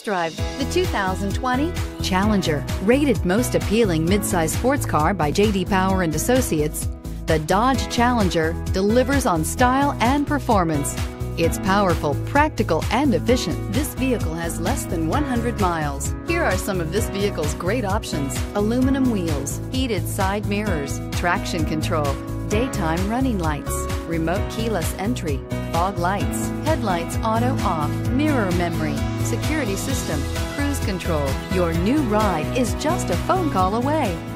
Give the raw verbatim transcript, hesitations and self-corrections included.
Drive the two thousand twenty Challenger. Rated most appealing midsize sports car by J D Power and Associates, the Dodge Challenger delivers on style and performance. It's powerful, practical, and efficient. This vehicle has less than one hundred miles. Here are some of this vehicle's great options: aluminum wheels, heated side mirrors, traction control, daytime running lights, remote keyless entry, fog lights, headlights auto off, mirror memory, security system, cruise control. Your new ride is just a phone call away.